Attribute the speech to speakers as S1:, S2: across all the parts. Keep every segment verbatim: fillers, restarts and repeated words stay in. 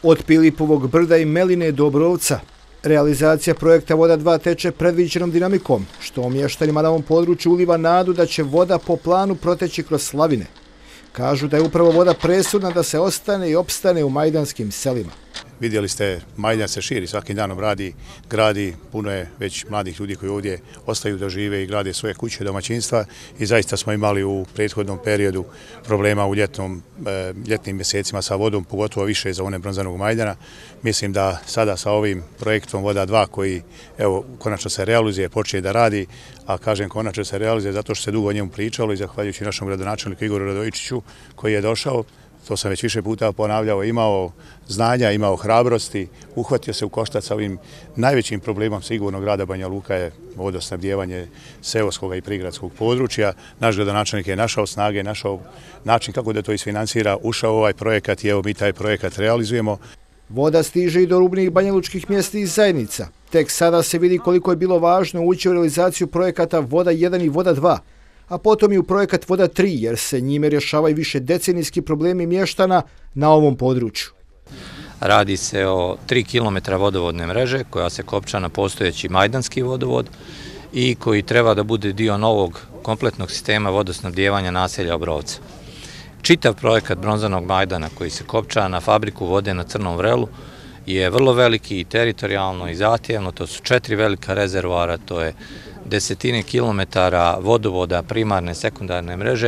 S1: Od Pilipovog brda i Meline do Obrovca, realizacija projekta Voda dva teče predviđenom dinamikom, što mještanima na ovom području uliva nadu da će voda po planu proteći kroz slavine. Kažu da je upravo voda presudna da se ostane i opstane u majdanskim selima.
S2: Vidjeli ste, Majdan se širi, svakim danom radi, gradi, puno je već mladih ljudi koji ovdje ostaju da žive i grade svoje kuće, domaćinstva i zaista smo imali u prethodnom periodu problema u ljetnom, e, ljetnim mjesecima sa vodom, pogotovo više za one Bronzanog Majdana. Mislim da sada sa ovim projektom Voda dva koji evo konačno se realizuje, počne da radi, a kažem konačno se realizuje zato što se dugo o njemu pričalo i zahvaljujući našem gradonačelniku Igoru Radojičiću koji je došao. To sam već više puta ponavljao, imao znanja, imao hrabrosti, uhvatio se u koštac sa ovim najvećim problemom sigurno grada Banja Luka je vodosnabdijevanje seoskog i prigradskog područja. Naš gradonačelnik je našao snage, našao način kako da to isfinansira, ušao u ovaj projekat i evo mi taj projekat realizujemo.
S1: Voda stiže i do rubnih banjalučkih mjesta i zajednica. Tek sada se vidi koliko je bilo važno ući u realizaciju projekata Voda jedan i Voda dva, a potom i u projekat Voda tri, jer se njime rješavaju više decenijski problemi mještana na ovom području.
S3: Radi se o tri kilometra vodovodne mreže koja se kopča na postojeći majdanski vodovod i koji treba da bude dio novog kompletnog sistema vodosnabdijevanja naselja Obrovca. Čitav projekat Bronzanog Majdana koji se kopča na fabriku vode na Crnom Vrelu je vrlo veliki i teritorijalno i zahtjevno. To su četiri velika rezervoara, to je desetine kilometara vodovoda primarne, sekundarne mreže.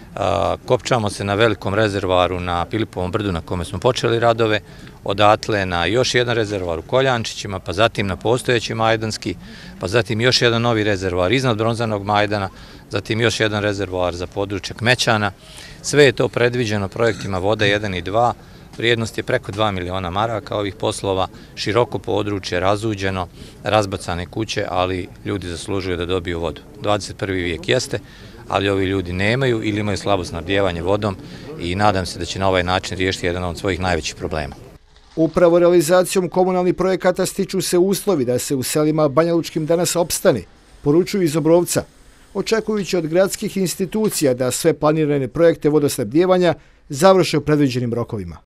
S3: Kopčamo se na velikom rezervoaru na Pilipovom brdu na kome smo počeli radove, odatle na još jedan rezervoar u Koljančićima, pa zatim na postojeći Majdanski, pa zatim još jedan novi rezervoar iznad Bronzanog Majdana, zatim još jedan rezervoar za područje Kmećana. Sve je to predviđeno projektima Voda jedan i dva, vrijednost je preko dva miliona maraka ovih poslova, široko područje, razuđeno, razbacane kuće, ali ljudi zaslužuju da dobiju vodu. dvadeset prvi vijek jeste, ali ovi ljudi nemaju ili imaju slabo snabdijevanje vodom i nadam se da će na ovaj način riješiti jedan od svojih najvećih problema.
S1: Upravo realizacijom komunalnih projekata stiču se uslovi da se u selima banjalučkim danas opstane, poručuju iz Obrovca, očekujući od gradskih institucija da sve planirane projekte vodosnabdijevanja završe u predviđenim rokovima.